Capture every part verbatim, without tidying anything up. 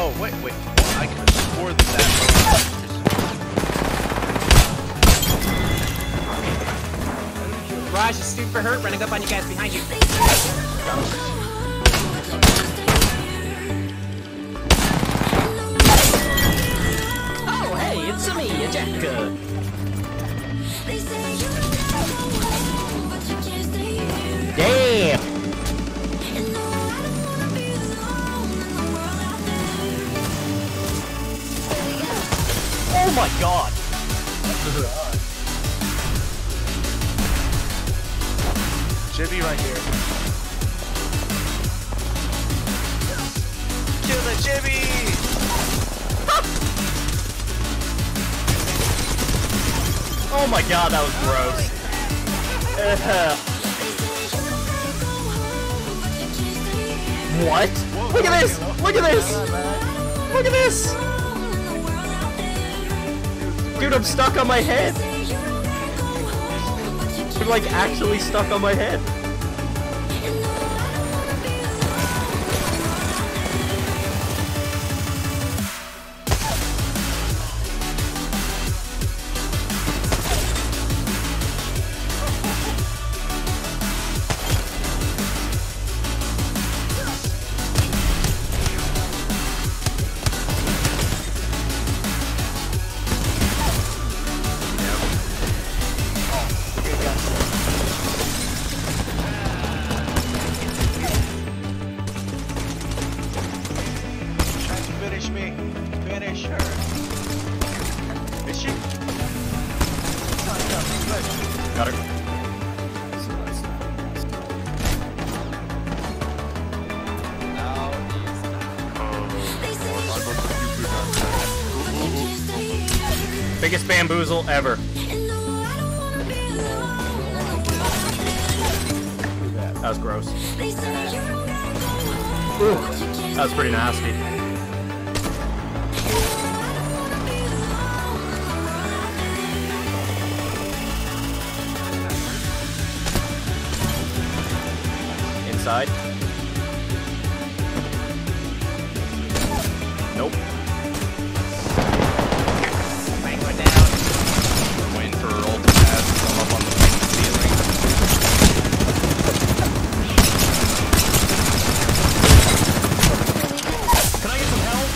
Oh, wait, wait. I could have swore that that Raj is super hurt, running up on you guys behind you. Oh, hey, it's me, Jack. Damn! Oh my god! Jibby right here. Kill the Jibby! Oh my god, that was gross. Uh, what? Look at this! Look at this! Look at this! Dude, I'm stuck on my head! I'm like actually stuck on my head. Finish me. Finish her. Is she? Got her. Biggest bamboozle ever. That was gross. Ooh, that was pretty nasty. Inside. Nope. Bang one down. I'm waiting for her ult to pass and come up on the ceiling. Can I get some help?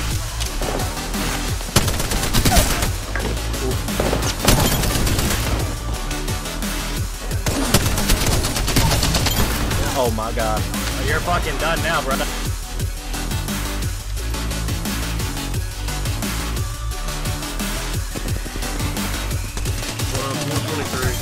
Oh my god. You're fucking done now, brother. one twenty-three.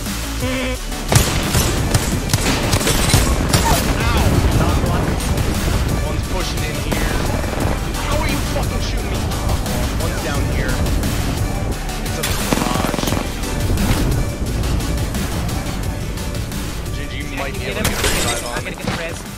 One's pushing in here. How are you fucking shooting me? One's down here. It's a garage. Ginger, you might be able to get a revive on I'm me. gonna get the res.